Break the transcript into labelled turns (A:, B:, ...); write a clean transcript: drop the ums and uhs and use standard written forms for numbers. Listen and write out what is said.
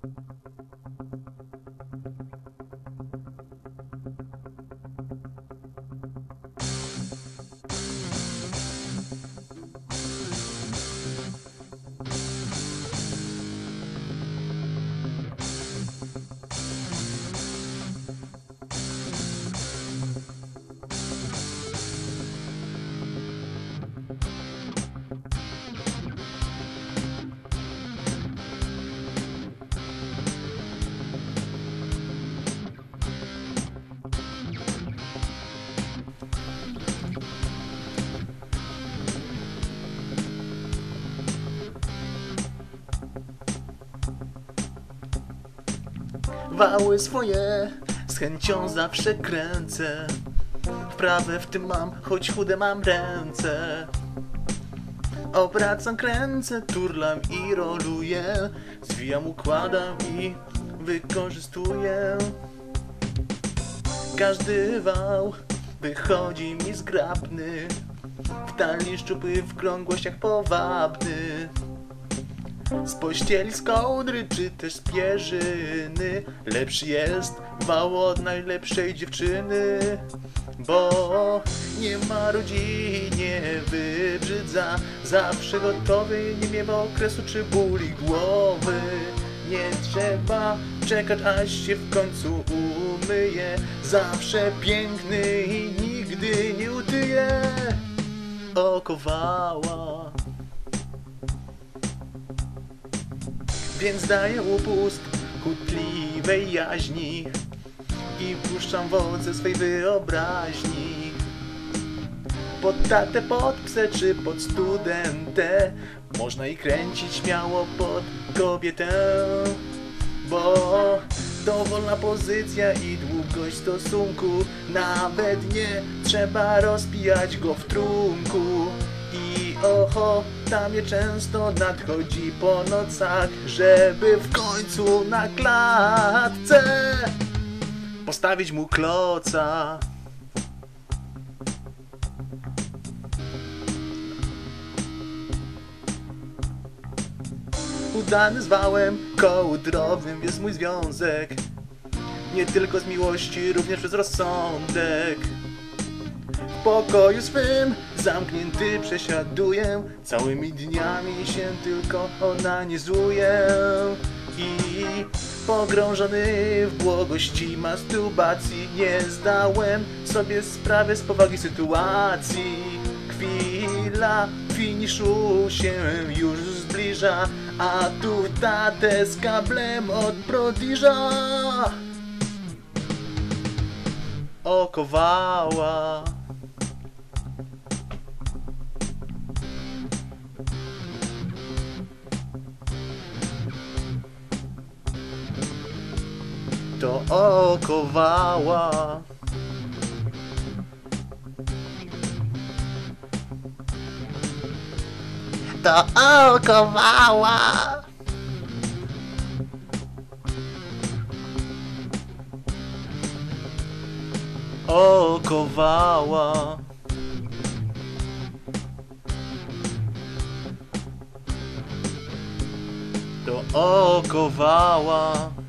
A: Wały swoje z chęcią zawsze kręcę. Wprawę w tym mam, choć chude mam ręce. Obracam, kręcę, turlam i roluję. Zwijam, układam i wykorzystuję. Każdy wał wychodzi mi zgrabny, w talii szczupły, w krągłościach powabny. Z pościeli, z kołdry, czy też z pierzyny lepszy jest wał od najlepszej dziewczyny. Bo nie marudzi, nie wybrzydza, zawsze gotowy, nie miewa okresu czy bóli głowy. Nie trzeba czekać, aż się w końcu umyje, zawsze piękny i nigdy nie utyje. Oko wała. Więc daję upust chutliwej jaźni i puszczam wodze swej wyobraźni. Pod tatę, pod psę czy pod studentę można i kręcić śmiało pod kobietę. Bo to wolna pozycja i długość stosunku, nawet nie trzeba rozpijać go w trunku. I ochota mnie często nadchodzi po nocach, żeby w końcu na klatce postawić mu kloca. Udany z wałem kołdrowym jest mój związek, nie tylko z miłości, również przez rozsądek. W pokoju swym zamknięty przesiaduję, całymi dniami się tylko onanizuję. I pogrążony w błogości masturbacji nie zdałem sobie sprawy z powagi sytuacji. Chwila finiszu się już zbliża, a tu tatę z kablem od prodiża. Oko wała. To oko wała. To oko wała. Oko wała. To oko wała.